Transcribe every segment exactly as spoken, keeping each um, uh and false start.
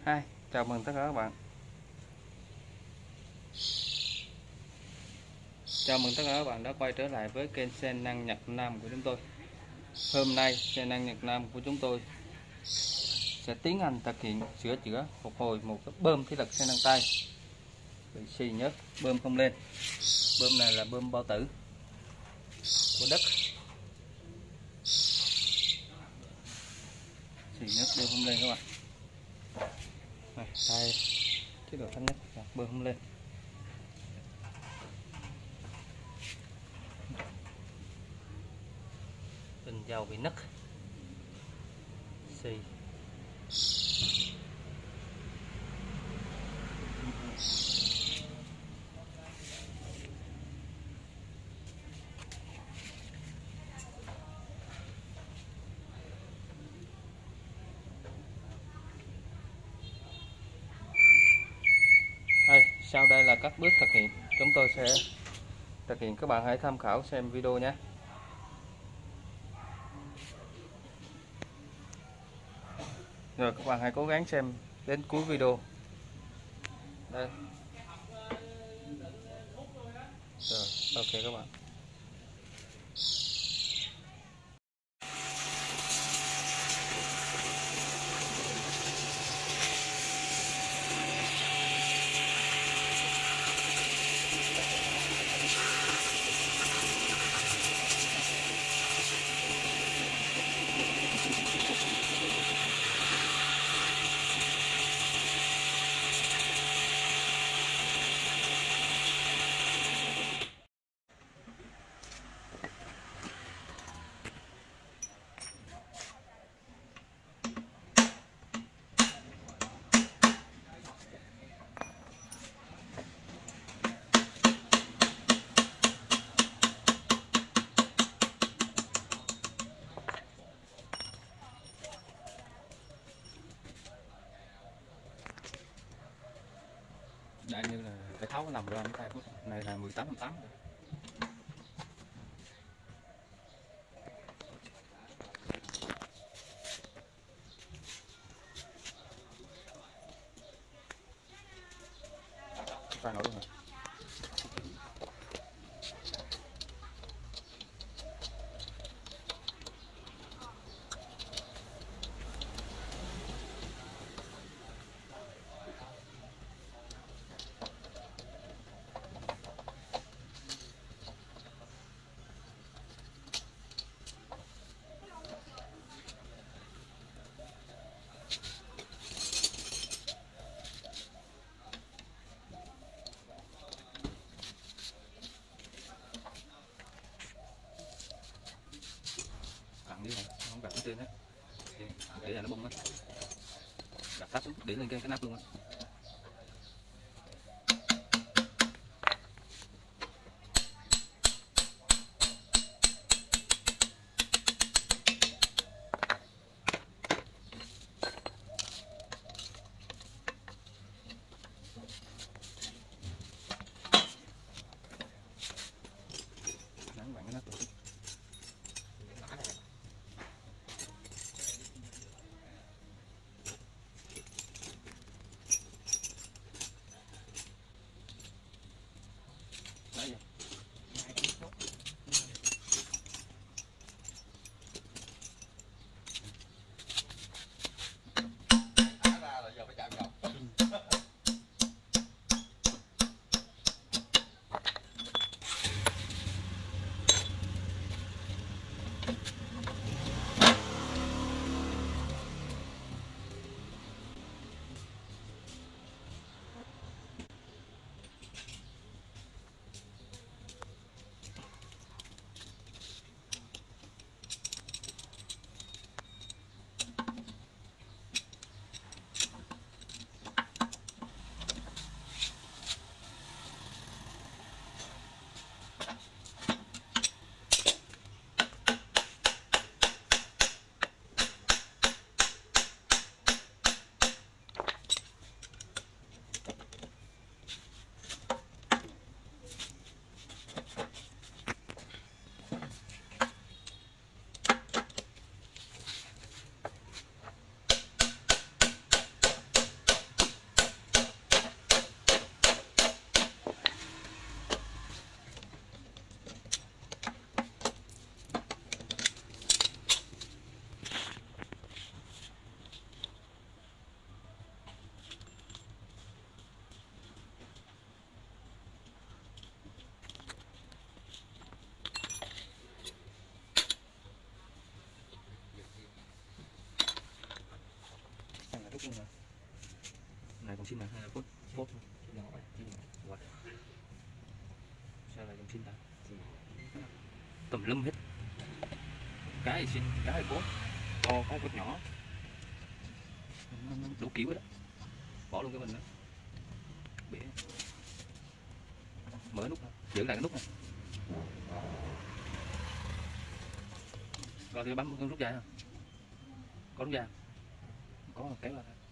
Hi, chào mừng tất cả các bạn. Chào mừng tất cả các bạn đã quay trở lại với kênh xe năng Nhật Nam của chúng tôi. Hôm nay xe năng Nhật Nam của chúng tôi sẽ tiến hành thực hiện sửa chữa phục hồi một cái bơm thủy lực xe năng tay bị xì nhớt, bơm không lên. Bơm này là bơm bao tử của đất, xì nhớt bơm không lên các bạn. Này, tay chế độ thấp nhất là bơm không lên. Bình dầu bị nứt, xì. Đây, sau đây là các bước thực hiện, chúng tôi sẽ thực hiện, các bạn hãy tham khảo xem video nhé. Rồi các bạn hãy cố gắng xem đến cuối video. Đây. Rồi, ok các bạn. Đây như là cái tháo nằm ra tay này là mười tám tám. Ra nổi luôn rồi. Đi này, không đặt trên đấy, để là nó bung á, đặt tắt để lên cái cái nắp luôn á. Nắng bạn cái nắp luôn. xin à hay là phốt phốt nhỏ vậy wow. Sao lại dùng xin ta tùm lum hết, cái thì xin cái thì phốt to cái phốt nhỏ đủ kiểu đó, bỏ luôn cái mình đó bể mở nút giữ lại cái nút này rồi thì bấm con rút dài không, có rút dài có kéo ra thôi.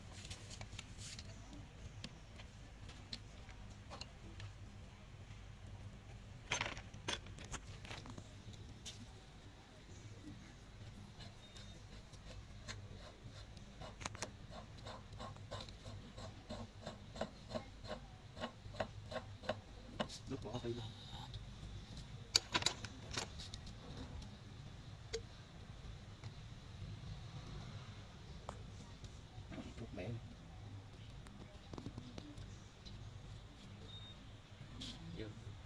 Nước bỏ tay luôn. Thuốc mẹ. Chưa.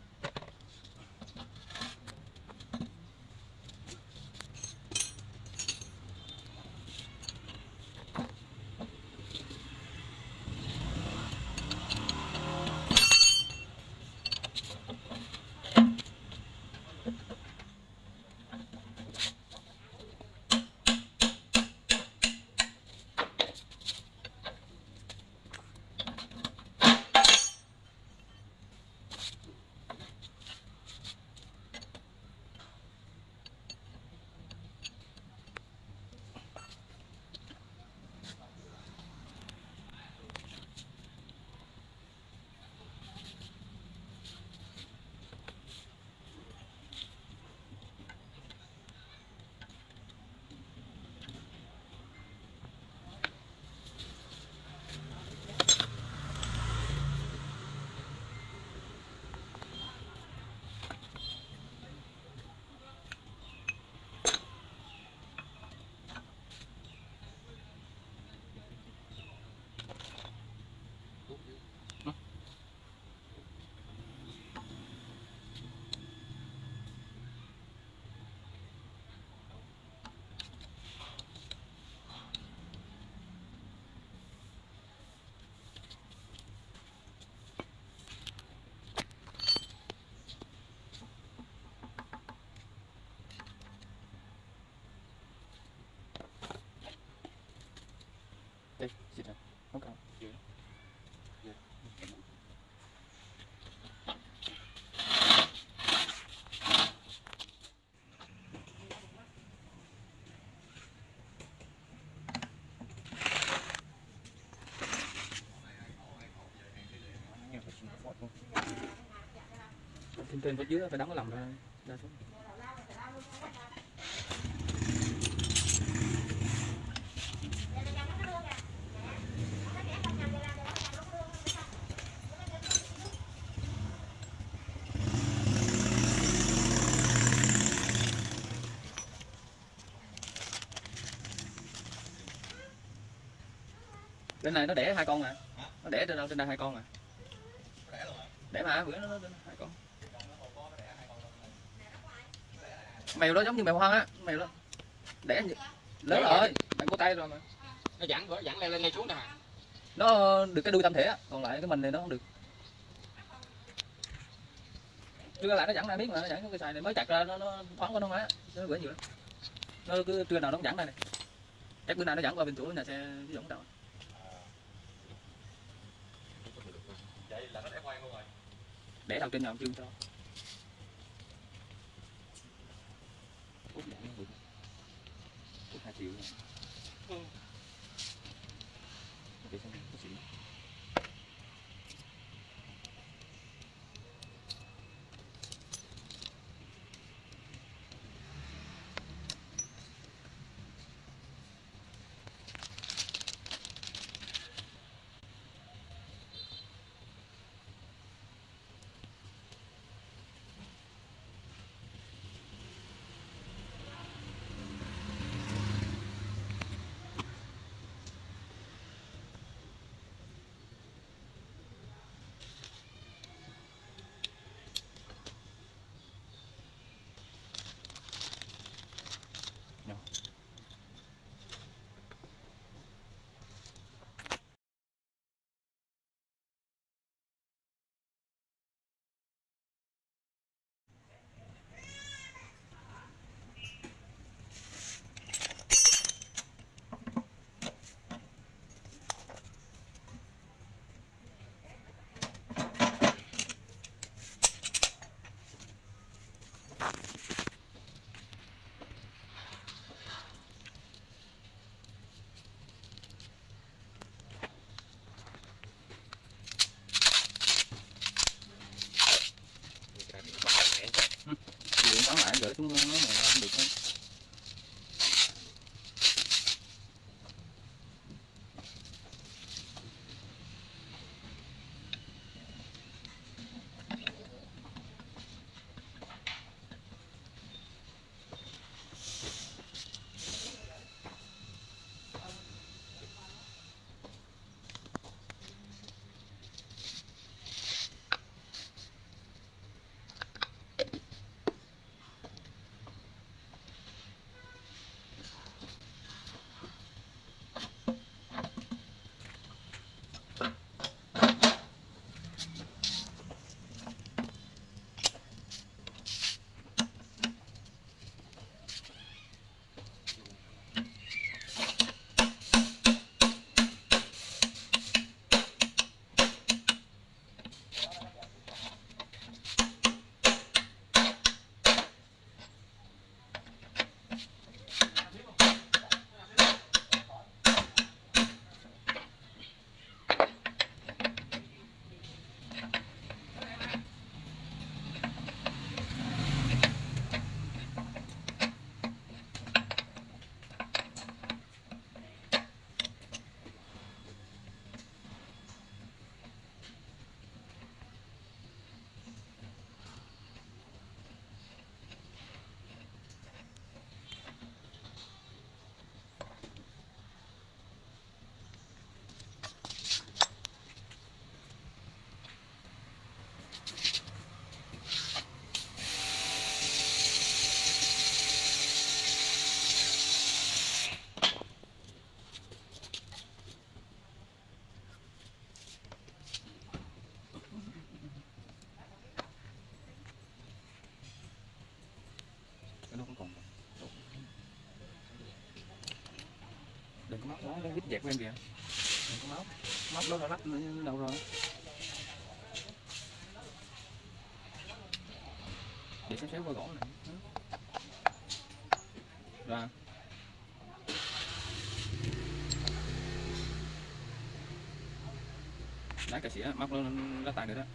Đây, xịt này, không cần. Chưa. Chưa. Trên trên phía dưới phải đóng cái lồng ra, ra xuống. Bên này nó đẻ hai con mà, nó đẻ trên đâu trên đây hai con mà, đẻ mà bữa nó, nó, nó hai con. Mèo đó giống như mèo hoang á, mèo đó đẻ lớn rồi, bạn có tay rồi mà. Nó dẫn dẫn leo lên ngay xuống nè. Nó được cái đuôi tam thể á, còn lại cái mình này nó không được. Trưa lại nó dẫn ra biết mà, nó dẫn cái xài này mới chặt ra nó nó thoáng qua nó má, nó bữa nhiều lắm. Nó cứ trưa nào nó cũng dẫn đây này. Chắc bữa nào nó dẫn qua bên chỗ nhà xe dẫn đầu. Vậy là nó đẻ ngoan luôn rồi. Để đầu trên nào chưa cho. Út dẫn nó được. Út hai triệu. Ừ. Để xem có xịn. xuống nó nói là không được hết. Cái nó cũng còn đừng có móc nó nó vít dẹp của em kìa, đừng có móc móc đó là lắp đâu rồi, để xéo xéo qua gỗ này ra đá cà xỉa móc nó lá tay nữa đó.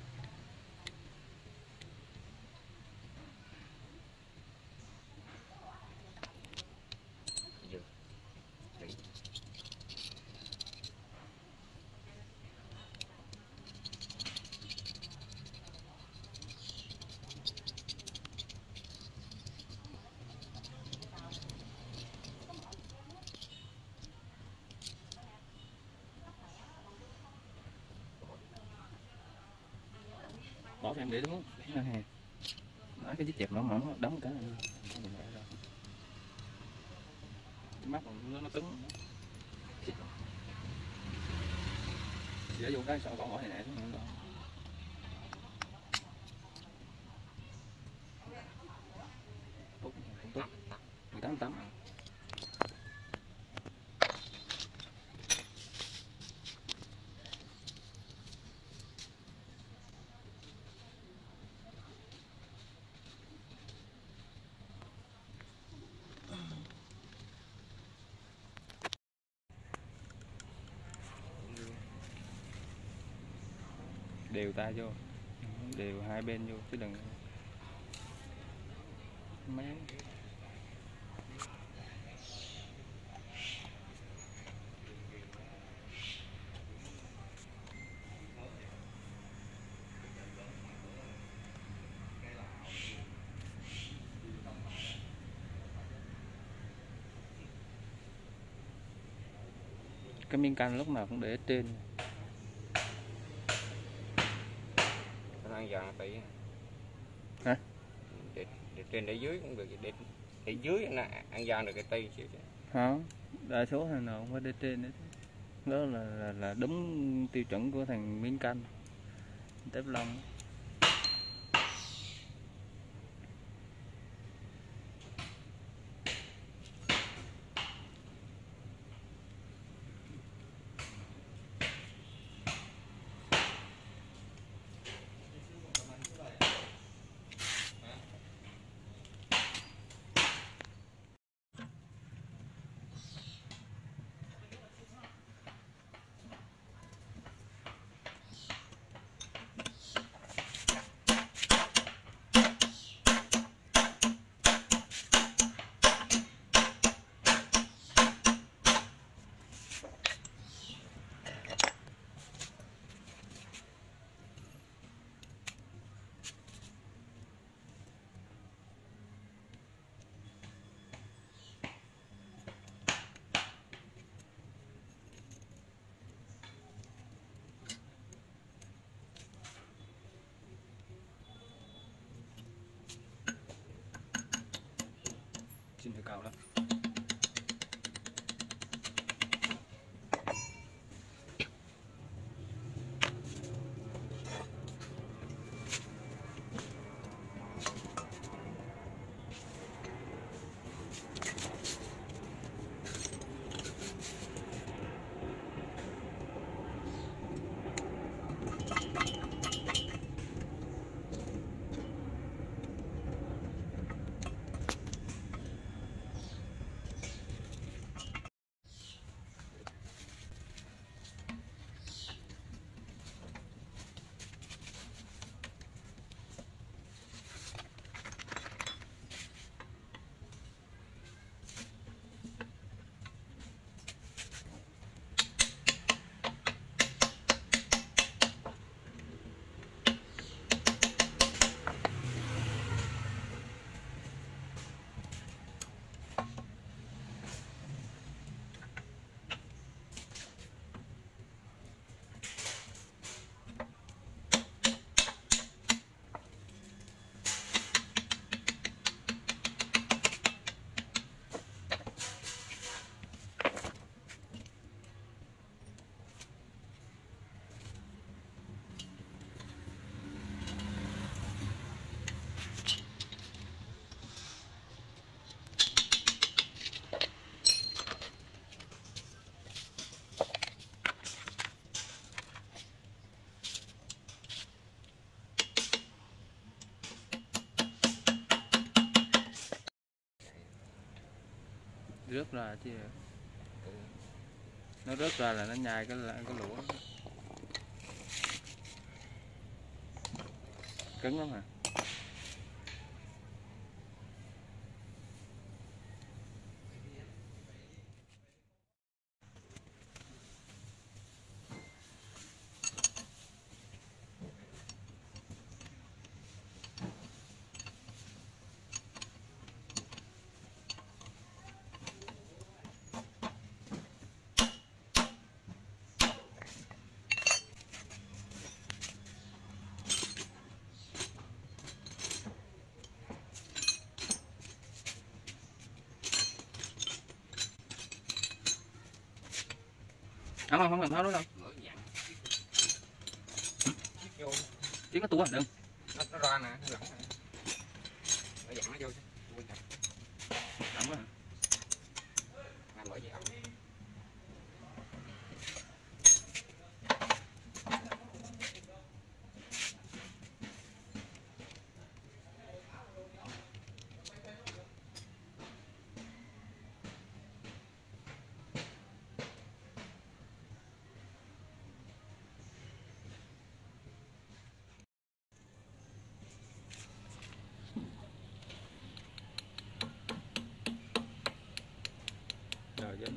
Bỏ cho em để đúng nó hè, nói cái chiếc dẹp nó mở đóng cái này cái mắt nó nó cứng, để vô cái sao còn bỏ này nè xuống nữa tốt cũng tốt mười tám tám. Đều tay vô, đều hai bên vô chứ đừng méo. Cái miếng canh lúc nào cũng để ở trên. Ăn giòn tí Hả? Để, để trên để dưới cũng được, để, để dưới ăn giòn được cái tay xíu. Không, đa số thằng nào cũng phải để trên đấy. Đó là, là, là đúng tiêu chuẩn của thằng miếng canh tép lông. cao lắm. Rớt ra chứ, nó rớt ra là nó nhai cái cái lũa, cứng lắm hả? Không không không cần tháo nữa đâu. Chứ có tua đừng. Nó, nó ra nè, nó lỏng nè. Nó dặn nó vô chứ. Lỏng quá. Làm bởi gì ẩm. Rồi dính.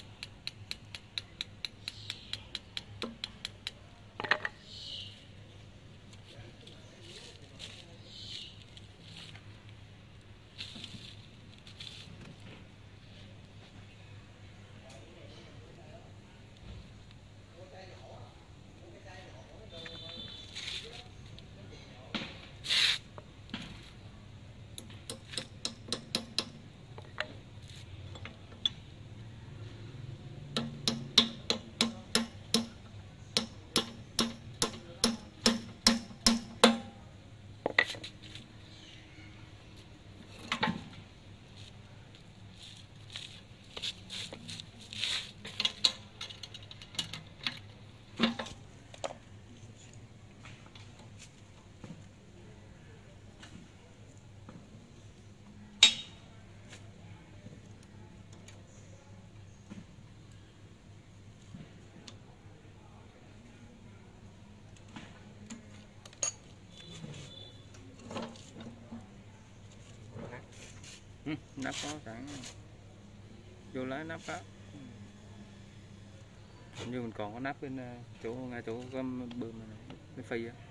Ừ, nắp có sẵn, vô lấy nắp đó. Như mình còn có nắp bên chỗ ngay chỗ cái bơm này, cái phi á.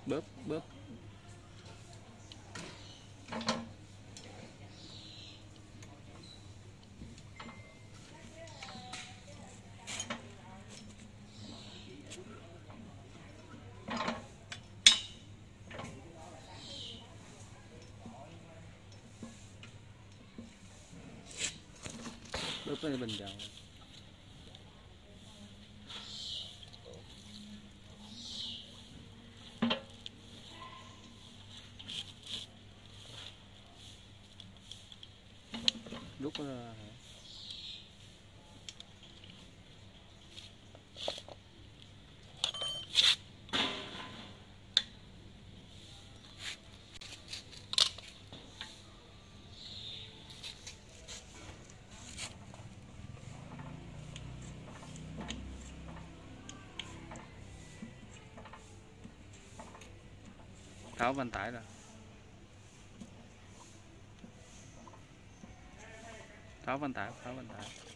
bóp bóp. Bóp cái bình dầu. Rút ra. Tháo van tải ra. Tháo van tải, tháo van tải.